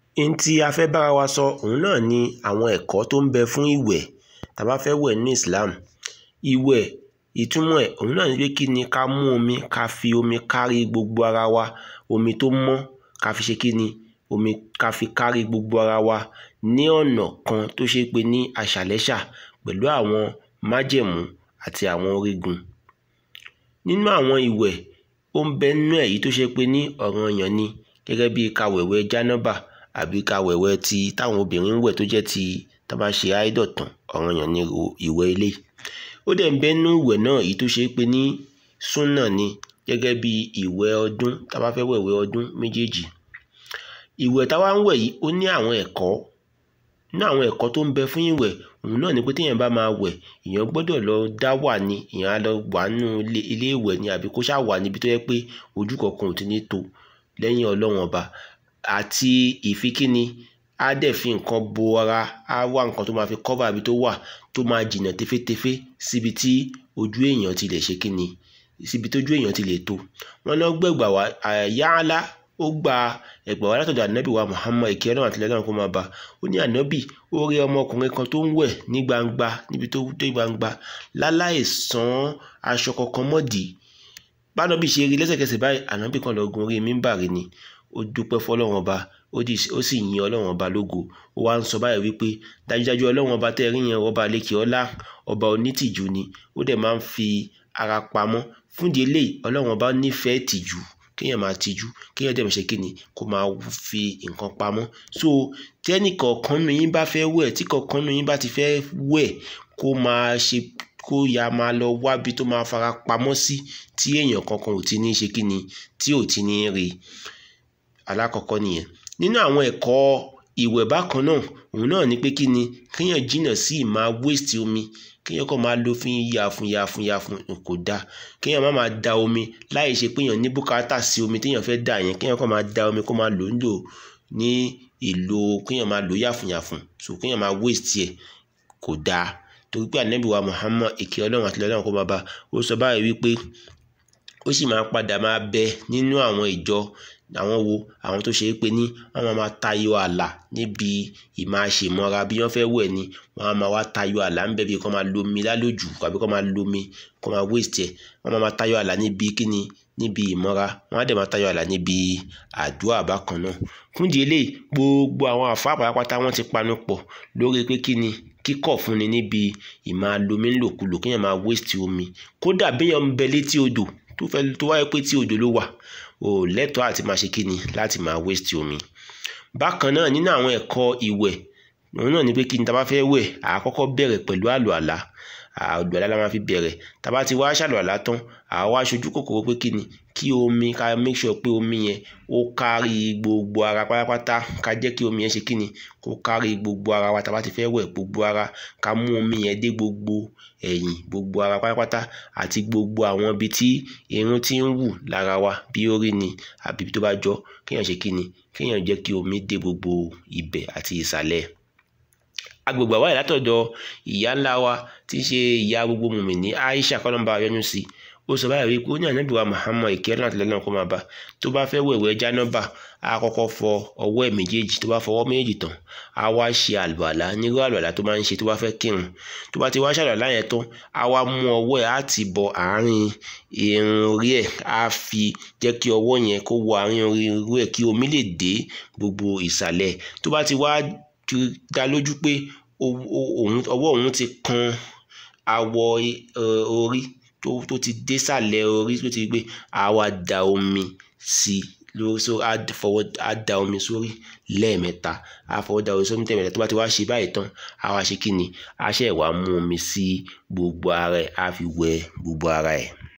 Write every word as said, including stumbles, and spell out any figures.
n tí a fẹ́ bára wa sọ òun náà ni àwọn ẹ̀kọ́ tó ń bẹ fún ìwẹ̀ tá bá fẹ́ wẹ̀ ní Islam. Ìwẹ̀ ìtumọ̀ ẹ̀ òun náà ni pé kí ni ká mú omi ká fi omi kárí gbogbo ara wa, omi tó mọ́ ká fi ṣe kí ni omi ká fi kárí gbogbo ara wa ní ọ̀nà kan tó ṣe pé ní aṣàlẹ́ṣà pẹ̀lú àwọn májẹ̀mú àti àwọn orígun. Nínú àwọn ìwẹ̀ ó ń bẹ nínú èyí tó ṣe pé ní ọ̀ranyàn ni gẹ́gẹ́ bí ká wẹ̀wẹ̀ jánábà àbí ká wẹ̀wẹ̀ tí táwọn obìnrin ń wẹ̀ tó jẹ́ ti tá bá ṣe àìdọ̀tàn, ọ̀ranyàn ni ìwẹ̀ ilé. Ó dẹ̀ ń bẹ nínú ìwẹ̀ náà èyí tó ṣe pé ní súnà ni gẹ́gẹ́ bí ìwẹ̀ ọdún tá bá fẹ́ wẹ̀wẹ̀ ọdún méjèèjì. Ìwẹ̀ tá wá ń wẹ̀ yìí ó ní àwọn ẹ̀kọ́ ní àwọn ẹ̀kọ́ tó ń bẹ fún ìwẹ̀ òun náà ni pé téèyàn bá máa wẹ̀ èèyàn gbọ́dọ̀ lọ dá wà ní èèyàn á lọ wà nínú ilé ìwẹ̀ ni àbí kó ṣáà wà níbi tó yẹ pé ojú kankan ò ti ní tó lẹ́yìn Ọlọ́run ọba àti ìfikíni á dẹ̀ fi nǹkan bo ara á wá nǹkan tó máa fi cover àbí tó wà tó máa jìnnà tefétefé síbi tí ojú èèyàn ti lè ṣe kíni síbi tójú èèyàn ti lè tó. Wọ́n náà gbẹ̀gbà wá Ya'la ó gba ẹ̀gbà wá látọ̀dọ̀ ànábì wa Muhammad ìkẹ́ Ọlọ́run àti Ọlọ́run kó máa bá ó ní ànábì ó rí ọmọkùnrin kan tó ń wẹ̀ ní gbangba níbi tó dé gbangba láláì sán aṣọ kankan mọ́dì. Bánábì ṣe rí lẹ́sẹ̀kẹsẹ̀ báyìí ànábì kan lọ gun orí mímbàrí ni ó dúpẹ́ fọ́lọ́run ọba ó sì yin Ọlọ́run ọba lógo ó wá ń sọ báyìí wípé dájúdájú Ọlọ́run ọba tẹ́ rí yẹn ọba lékè ọlá ọba onítìjú ni ó dẹ̀ máa ń fi ara pamọ́ fúndìí eléyìí Ọlọ́run ọba nífẹ̀ẹ́ tìjú kéèyàn máa tijú kéèyàn dẹ̀ ṣe kíni kó máa fi nǹkan pamọ́. So tẹ́nì kọ̀ọ̀kan nínú yín bá fẹ́ wẹ̀ tí kọ̀ọ̀kan nínú yín bá ti fẹ́ wẹ̀ kó máa ṣe kó ya máa lọ wábi tó máa fara pamọ́ sí tí èèyàn kankan ò ti ní ṣe kíni tí ò ti ní rí. Alákọ̀ọ́kọ́ nìyẹn. Nínú àwọn ẹ̀kọ́ ìwẹ̀ bákan náà òun náà ni pé kíni kéèyàn jìnnà sí ìmáa waste omi kéèyàn kàn máa lo fi yàfun yàfun yàfun kò dáa kéèyàn má máa da omi láì ṣe pé èèyàn ní bùkátà sí omi téèyàn fẹ́ dà yẹn kéèyàn kàn máa da omi kó máa lò ń lò ní ìlò kéèyàn máa lò yàfun yàfun so kéèyàn máa waste ẹ̀ kò dáa torí pé ànábì wa Muhammad ìkẹ́ Ọlọ́run àti Ọlọ́run kó máa bá ó sọ báyìí wípé ó sì máa padà máa bẹ nínú àwọn ìjọ àwọn wo àwọn tó ṣe é pé ní wọ́n máa tayọ ààlà níbi ìmáṣemọ́ra bí wọ́n fẹ́ wẹ̀ ni wọ́n á máa wá tayọ ààlà ń bẹ bí kò máa lo omi lálòjù àbí kò máa lo omi kò máa waste ẹ̀ wọ́n máa tayọ ààlà níbi kíni níbi ìmọ́ra wọ́n á dẹ̀ máa tayọ ààlà níbi àdúrà bákan náà. Fúndìí eléyìí gbogbo àwọn àfáà pátápátá wọ́n ti panu pọ̀ lórí pé kíni kíkọ̀ fúnni níbi ìmáa lo omi ńlòkulò kéèyàn máa waste omi kódà béèyàn ń bẹ létí odò tó fẹ́ tó wáyé pé tí odò ló wà ò lẹ́tọ̀ọ́ àti máa ṣe kíni láti máa waste omi. Bákan náà nínú àwọn ẹ̀kọ́ ìwẹ̀ òun náà ni pé kíni tá bá fẹ́ wẹ̀ à á kọ́kọ́ bẹ̀rẹ̀ pẹ̀lú àlùàlá àlùàlá la máa fi bẹ̀rẹ̀ tá bá ti wá ṣàlùàlá tán à á wá ṣojú kòkòrò pé kíni kí omi ká make sure pé omi yẹn ó kárí gbogbo ara pátápátá ká jẹ́ kí omi yẹn ṣe kíni kó kárí gbogbo ara wa tá bá ti fẹ́ wẹ̀ gbogbo ara ká mú omi yẹn dé gbogbo ẹ̀yìn gbogbo ara pátápátá àti gbogbo àwọn ibi tí irun ti ń wù lára wa bí orí ni àbí tó bá jọ kéèyàn ṣe kíni kéèyàn jẹ́ kí omi dé gbogbo ibẹ̀ àti ìsàlẹ̀. Agbègbè àwáyé látọ̀dọ̀ ìyá ńlá wa tí í ṣe ìyá gbogbo mùmínì Aisha kọ́lọ́mbà yọ́nú sí ó sọ báyìí wípé ó ní ànábì wa Muhammad ìkẹ́ Ọlọ́run àti Ọlọ́run kó máa bá tó bá fẹ́ wẹ̀wẹ̀ jánábà á kọ́kọ́ fọ ọwọ́ ẹ̀ méjèèjì tó bá fọwọ́ méjèèjì tán á wá ṣe àlùàlá nírú àlùàlá tó máa ń ṣe tó bá fẹ́ kírun tó bá ti wá ṣàlùàlá yẹn tán á wá mú ọwọ́ ẹ̀ á ti bọ àárín irun orí ẹ̀ á fi jẹ́ kí ọwọ́ yẹn kó wọ àárín orí ẹ̀ kí omi lè dé gbogbo ìsàlẹ̀ tó bá ti wá dá lójú pé ọwọ́ òun ti kan awọ orí tó tó ti dé sàlẹ̀ orí tó ti gbé á wá da omi sí lórí so á fọwọ́ á da omi sórí lẹ́ẹ̀mẹ́ta á fọwọ́ da omi sórí lẹ́ẹ̀mẹ́ta tó bá ti wá ṣe báyìí tán á wá ṣe kíni á ṣe wá mú omi sí gbogbo ara ẹ̀ á fi wẹ gbogbo ara ẹ̀.